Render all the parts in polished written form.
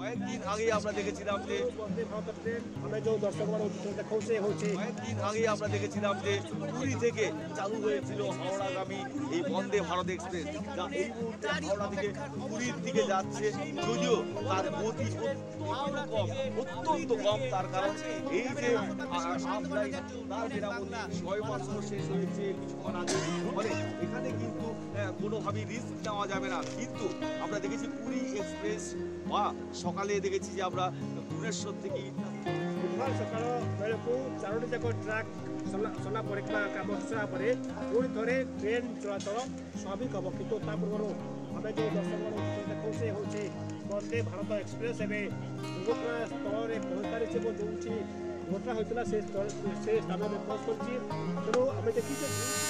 কয়েকদিন আগে আমরা দেখেছিলাম যে বন্দে ভারত ট্রেন আমরা যে দর্শকগণ দেখাচ্ছে হচ্ছে কয়েকদিন আগে আমরা দেখেছিলাম যে পুরী থেকে চালু হয়েছিল হাওড়াগামী এই বন্দে ভারত এক্সপ্রেস, যা এই মুহূর্তে হাওড়া থেকে পুরীর দিকে যাচ্ছে। যদিও তার গতি অত্যন্ত কম, তার কারণ এই যে তার মেরামতি 6 মাস শেষ হয়েছে কিছুক্ষণ আগে, ফলে এখানে কিন্তু কোনোভাবেই রিস্ক নেওয়া যাবে না। কিন্তু আমরা দেখেছি পুরী এক্সপ্রেস বা ସକାଳେ ଦେଖିଛି ଯେ আমরা ভুবনেশ্বর থেকে ବୁଧବାର ସକାଳ ବେଳକୁ ଚାରୋଟି ଯାକ ଟ୍ରାକ୍ ସରିଲା ପରେ କାମ ସରିଲା ପରେ ପୁଣି ଥରେ ଟ୍ରେନ୍ ଚଳାଚଳ ସ୍ୱାଭାବିକ ହେବ। କିନ୍ତୁ ତା ପୂର୍ବରୁ ଆମେ ଯେଉଁ ଦର୍ଶକମାନଙ୍କୁ ଦେଖାଉଛେ ହେଉଛି ବନ୍ଦେ ଭାରତ ଏକ୍ସପ୍ରେସ୍ ଏବେ ଦୁର୍ଘଟଣା ସ୍ଥଳରେ ପହଞ୍ଚାରିଛି ଏବଂ ଯେଉଁଠି ଦୁର୍ଘଟଣା ହୋଇଥିଲା ସେ ସ୍ଥାନରେ ପହଞ୍ଚ କରିଛି। ତେଣୁ ଆମେ ଦେଖିଛେ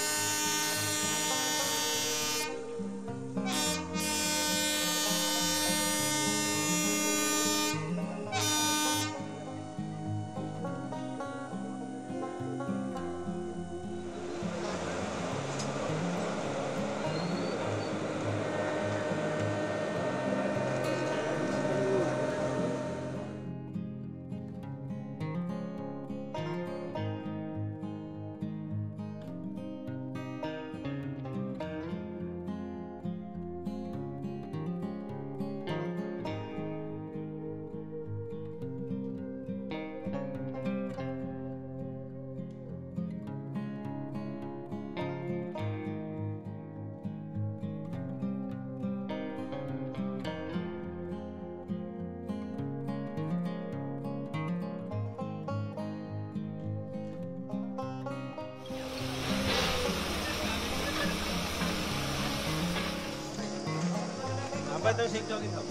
Better thing talking about.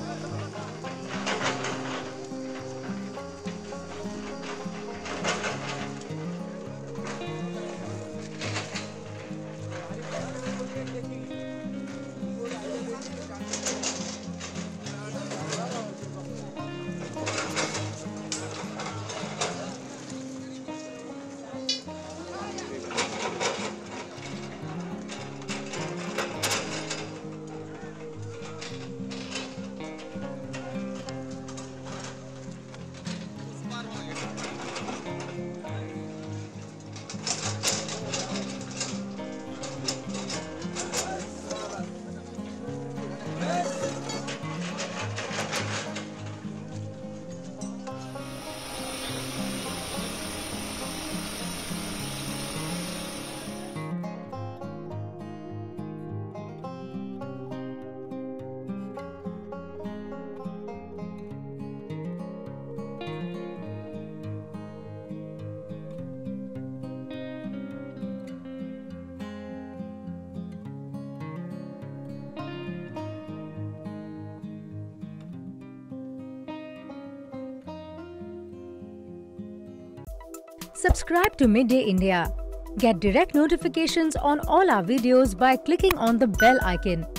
Subscribe to Midday India. Get direct notifications on all our videos by clicking on the bell icon.